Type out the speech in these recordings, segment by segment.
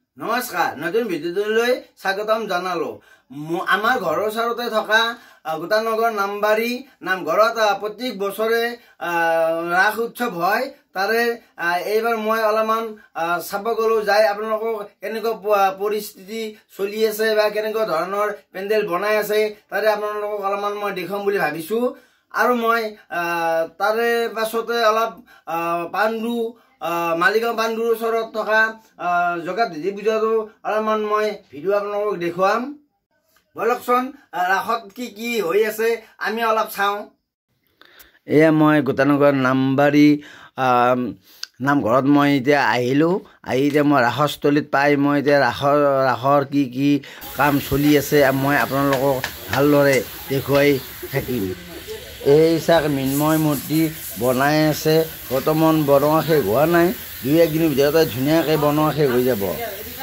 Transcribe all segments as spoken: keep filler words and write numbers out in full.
নমস্কাৰ, নতুন ভিডিঅ'লৈ স্বাগতম জনালো। আমাৰ ঘৰৰ ওচৰতে থকা গোটানগৰ নামবাৰী নামঘৰত প্ৰত্যেক বছৰে ৰাস উৎসৱ হয়। তাৰে এইবাৰ মই অলপমান চাব গলো, যাই আপোনালোকক কেনেকুৱা পৰিস্থিতি চলি আছে বা কেনেকুৱা ধৰণৰ পেণ্ডেল বনাই আছে তাৰে আপোনালোকক অলপমান মই দেখুৱাম বুলি ভাবিছো। আৰু মই তাৰে পাছতে অলপ পাণ্ডু মালিগাঁও পাণ্ডুৰ ওচৰত থকা জগাধতি পূজাটো অলপমান মই ভিডিঅ' আপোনালোকক দেখুৱাম। বলকচোন ৰাসত কি কি হৈ আছে আমি অলপ চাওঁ। এয়া মই গোটানগৰ নামবাৰী নামঘৰত মই এতিয়া আহিলোঁ। আহি এতিয়া মই ৰাসস্থলীত পাই মই এতিয়া ৰাসৰ ৰাসৰ কি কি কাম চলি আছে মই আপোনালোকক ভালদৰে দেখুৱাই থাকিম। এই চাক মৃন্ময় মূৰ্তি বনাই আছে, বৰ্তমান বনোৱা শেষ হোৱা নাই। দুই একদিনৰ ভিতৰতে ধুনীয়াকৈ বনোৱা শেষ হৈ যাব।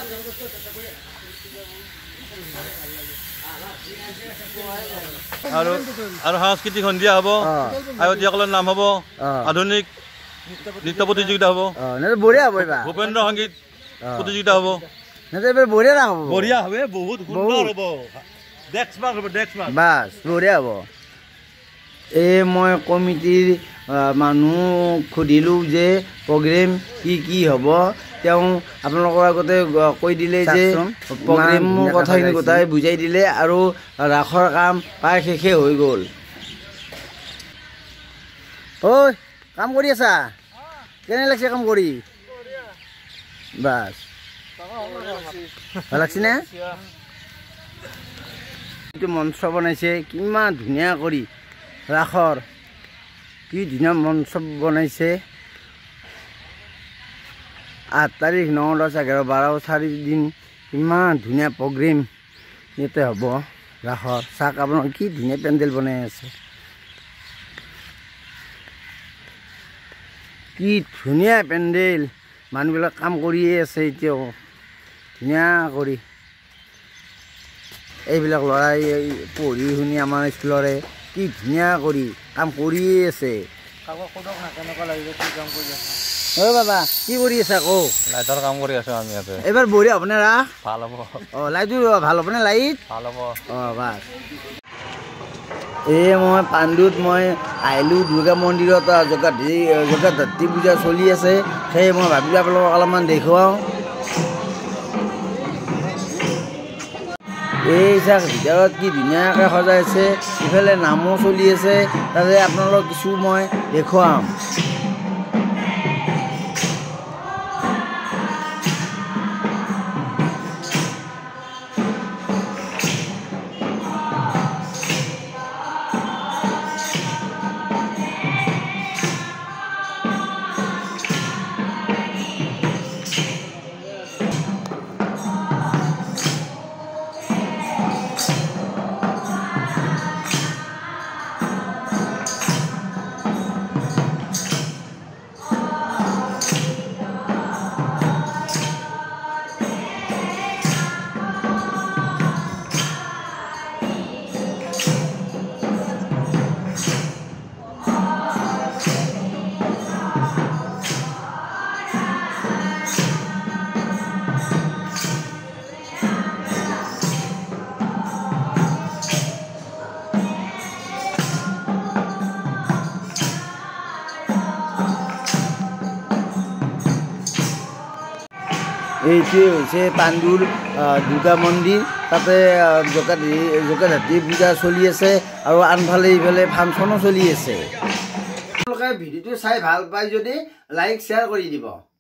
আৰু আৰু সাংস্কৃতিক সন্ধিয়া হ'ব, আয়তীসকলৰ নাম হ'ব, আধুনিক নৃত্য প্ৰতিযোগিতা হ'ব, বঢ়িয়া হ'ব, এইবাৰ ভূপেন্দ্ৰ সংগীত প্ৰতিযোগিতা হ'ব। বঢ়িয়া না হ'ব, বঢ়িয়া হ'ব, বহুত সুন্দৰ হ'ব, বাছ বঢ়িয়া হ'ব। এই মই কমিটিৰ মানুহ সুধিলোঁ যে প্ৰগ্ৰেম কি কি হ'ব। তেওঁ আপোনালোকৰ আগতে কৈ দিলে যে প্ৰগ্ৰেমৰ কথাখিনি গোটাই বুজাই দিলে আৰু ৰাসৰ কাম প্ৰায় শেষে হৈ গ'ল। ঐ কাম কৰি আছা? কেনে লাগিছে কাম কৰি? বাছ ভাল লাগছে নে? এইটো মঞ্চ বনাইছে কিমান ধুনীয়া কৰি, ৰাসৰ কি ধুনীয়া মঞ্চ বনাইছে। আঠ তাৰিখ ন দহ এঘাৰ বাৰ চাৰিদিন ইমান ধুনীয়া প্ৰগ্ৰেম ইয়াতে হ'ব ৰাসৰ। চাওক আপোনালোকে কি ধুনীয়া পেণ্ডেল বনাই আছে, কি ধুনীয়া পেণ্ডেল। মানুহবিলাক কাম কৰিয়ে আছে এতিয়াও ধুনীয়া কৰি। এইবিলাক ল'ৰাই পঢ়ি শুনি আমাৰ স্কুলৰে কি ধুনীয়া কৰি কাম কৰিয়ে আছে। অ বাবা কি কৰি আছা কো? লাইটৰ কাম কৰি আছো আমি ইয়াতে। এইবাৰ বঢ়িয়া হ'ব নে ৰাস? ভাল হ'ব। অ লাইট ভাল হ'ব নে? লাইট ভাল হ'ব। অ বাছ এই মই পাণ্ডুত মই আহিলোঁ। দুৰ্গা মন্দিৰত জগাধতি জগাধতি পূজা চলি আছে, সেয়ে মই ভাবিলোঁ আপোনালোকক অলপমান দেখুৱাওঁ। এই চাক ভিতৰত কি ধুনীয়াকৈ সজাইছে, ইফালে নামো চলি আছে, তাতে আপোনালোকক কিছু মই দেখুৱাম। এইটোৱে হৈছে পাণ্ডুৰ দুৰ্গা মন্দিৰ, তাতে জগাধতি জগাধতি পূজা চলি আছে আৰু আনফালে ইফালে ফাংচনো চলি আছে। আপোনালোকে ভিডিঅ'টো চাই ভাল পাই যদি লাইক শ্বেয়াৰ কৰি দিব।